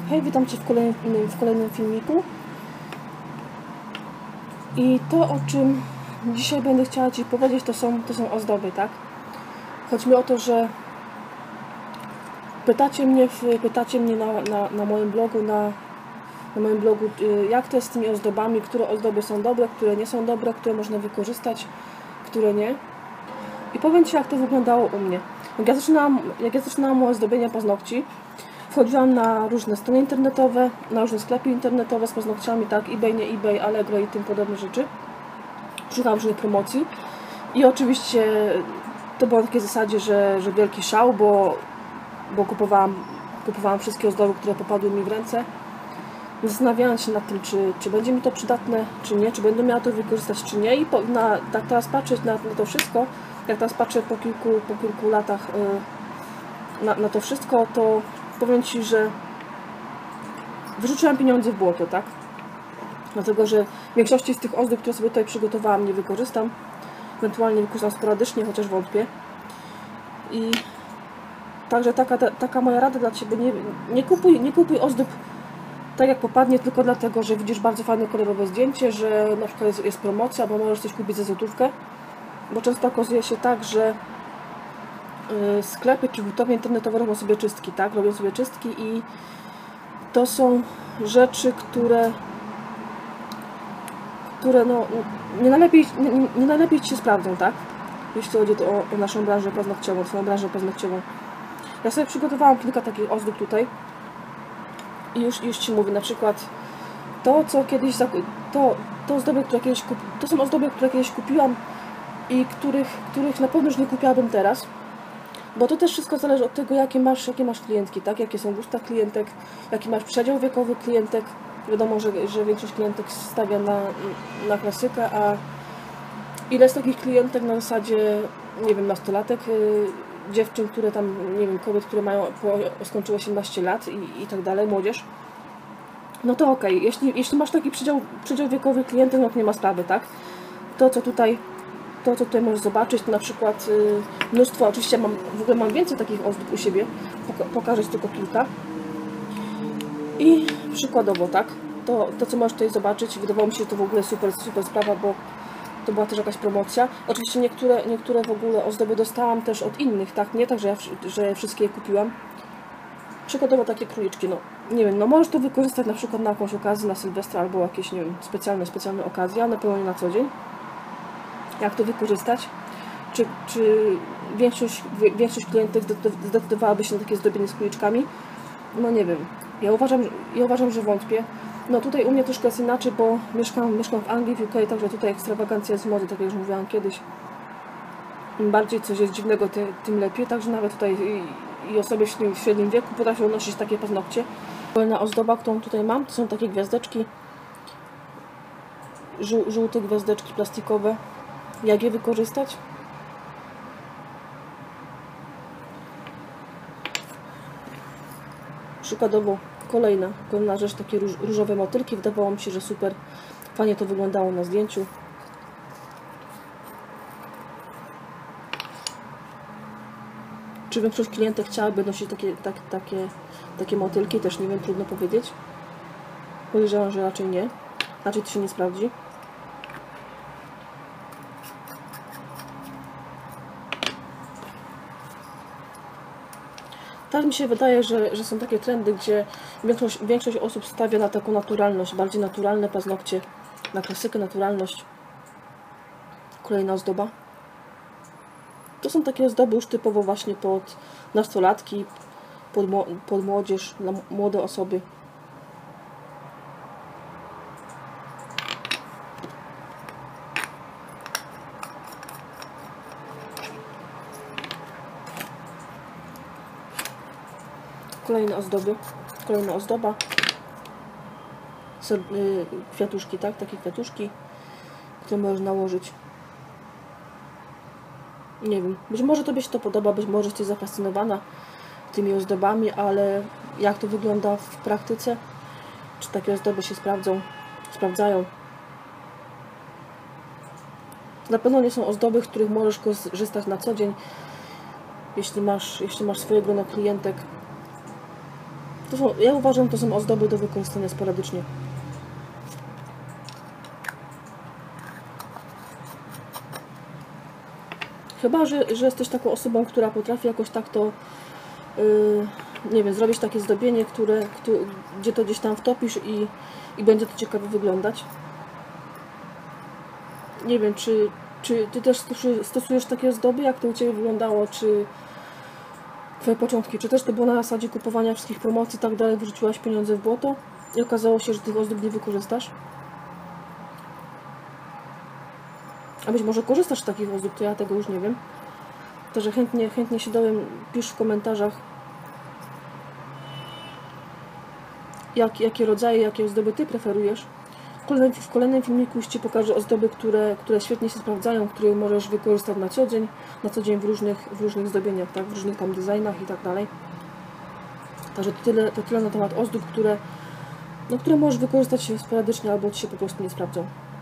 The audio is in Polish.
Hej, witam Cię w kolejnym filmiku. I to, o czym dzisiaj będę chciała Ci powiedzieć, to są ozdoby, tak? Chodzi mi o to, że pytacie mnie na moim blogu, jak to jest z tymi ozdobami, które ozdoby są dobre, które nie są dobre, które można wykorzystać, które nie. I powiem Ci, jak to wyglądało u mnie. Jak ja zaczynałam ozdobienia paznokci, wchodziłam na różne strony internetowe, na różne sklepy internetowe z paznokciami, tak, eBay, nie eBay, Allegro i tym podobne rzeczy. Szukałam różnych promocji i oczywiście to było na takiej zasadzie, że wielki szał, bo kupowałam wszystkie ozdoby, które popadły mi w ręce. Zastanawiałam się nad tym, czy będzie mi to przydatne, czy nie, czy będę miała to wykorzystać, czy nie. I tak teraz patrzeć na to wszystko, jak teraz patrzę po kilku latach na to wszystko, to powiem Ci, że wyrzuciłam pieniądze w błoto, tak? Dlatego, że większości z tych ozdób, które sobie tutaj przygotowałam, nie wykorzystam. Ewentualnie wykorzystam sporadycznie, chociaż wątpię. I także taka moja rada dla Ciebie, nie kupuj ozdób tak jak popadnie, tylko dlatego, że widzisz bardzo fajne kolorowe zdjęcie, że na przykład jest promocja, bo możesz coś kupić za złotówkę. Bo często okazuje się tak, że sklepy czy hurtownie internetowe robią sobie czystki, tak? Robią sobie czystki i to są rzeczy, które no, nie najlepiej Ci się sprawdzą, tak? Jeśli chodzi o naszą branżę paznokciową, swoją branżę paznokciową. Ja sobie przygotowałam kilka takich ozdób tutaj i już Ci mówię, na przykład to, co kiedyś to są ozdoby, które kiedyś kupiłam i których na pewno już nie kupiłabym teraz. Bo to też wszystko zależy od tego, jakie masz klientki, tak? Jakie są gusta klientek, jaki masz przedział wiekowy klientek. Wiadomo, że większość klientek stawia na klasykę, a ile jest takich klientek na zasadzie, nie wiem, nastolatek, dziewczyn, które tam, nie wiem, kobiet, które skończyły 18 lat i tak dalej, młodzież. No to okej, jeśli masz taki przedział wiekowy klientek, no to nie ma sprawy, tak? To, co tutaj możesz zobaczyć, to na przykład mnóstwo, oczywiście w ogóle mam więcej takich ozdób u siebie, pokażę Ci tylko kilka. I przykładowo, tak, to co możesz tutaj zobaczyć, wydawało mi się, że to w ogóle super sprawa, bo to była też jakaś promocja. Oczywiście niektóre w ogóle ozdoby dostałam też od innych, tak, nie tak, że wszystkie je kupiłam. Przykładowo takie króliczki, no nie wiem, no możesz to wykorzystać na przykład na jakąś okazję, na Sylwestra albo jakieś, nie wiem, specjalne okazje, ale na pewno nie na co dzień. Jak to wykorzystać? Czy większość klientek zdecydowałaby się na takie zdobienie z króliczkami? No nie wiem. Ja uważam, że wątpię. No tutaj u mnie troszkę jest inaczej, bo mieszkam w Anglii, w UK, także tutaj ekstrawagancja jest w mody, tak jak już mówiłam kiedyś. Im bardziej coś jest dziwnego, tym lepiej. Także nawet tutaj i osoby w średnim wieku potrafią nosić takie paznokcie. Kolejna ozdoba, którą tutaj mam, to są takie gwiazdeczki. Żółte gwiazdeczki plastikowe. Jak je wykorzystać? Przykładowo kolejna rzecz, takie różowe motylki. Wydawało mi się, że super fajnie to wyglądało na zdjęciu. Czy większość klientek chciałaby nosić takie motylki? Też nie wiem, trudno powiedzieć. Podejrzewam, że raczej nie. Raczej to się nie sprawdzi. Tak mi się wydaje, że są takie trendy, gdzie większość osób stawia na taką naturalność, bardziej naturalne paznokcie, na klasykę, naturalność. Kolejna ozdoba. To są takie ozdoby już typowo właśnie pod nastolatki, pod młodzież, na młode osoby. Kolejna ozdoba. Kwiatuszki, tak? Takie kwiatuszki, które możesz nałożyć. Nie wiem, być może Tobie się to podoba, być może jesteś zafascynowana tymi ozdobami, ale jak to wygląda w praktyce? Czy takie ozdoby się sprawdzają? Na pewno nie są ozdoby, z których możesz korzystać na co dzień, jeśli masz swoje grono klientek. Ja uważam, to są ozdoby do wykorzystania sporadycznie. Chyba, że jesteś taką osobą, która potrafi jakoś tak to, nie wiem, zrobić takie zdobienie, gdzie to gdzieś tam wtopisz i będzie to ciekawie wyglądać. Nie wiem, czy Ty też stosujesz takie ozdoby, jak to u Ciebie wyglądało, czy Twoje początki, czy też to było na zasadzie kupowania wszystkich promocji i tak dalej, wyrzuciłaś pieniądze w błoto i okazało się, że tych ozdób nie wykorzystasz? A być może korzystasz z takich ozdób, to ja tego już nie wiem. Także chętnie się dowiem, pisz w komentarzach, jakie rodzaje, jakie ozdoby Ty preferujesz. W kolejnym filmiku już Ci pokażę ozdoby, które świetnie się sprawdzają, które możesz wykorzystać na co dzień w różnych zdobieniach, tak? W różnych tam designach i tak dalej. Także to tyle na temat ozdób, które możesz wykorzystać sporadycznie albo Ci się po prostu nie sprawdzą.